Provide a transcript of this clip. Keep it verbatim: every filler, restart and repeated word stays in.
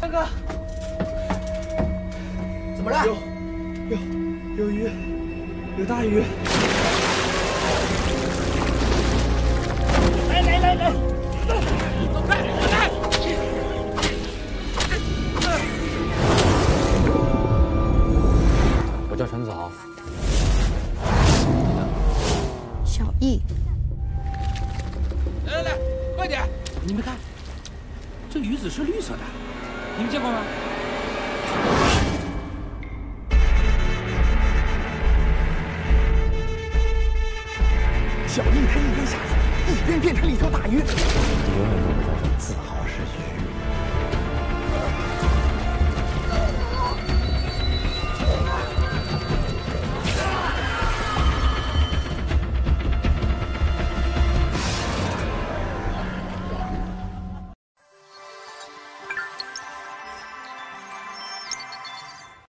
大哥，怎么了？有有有鱼，有大鱼。来来来来，走开，走开！ 我叫陈早。 小易。 来来来，快点！你们看，这鱼籽是绿色的，你们见过吗？ 小易他一边下水，一边变成了一条大鱼。 永远都不知道这自豪是鱼。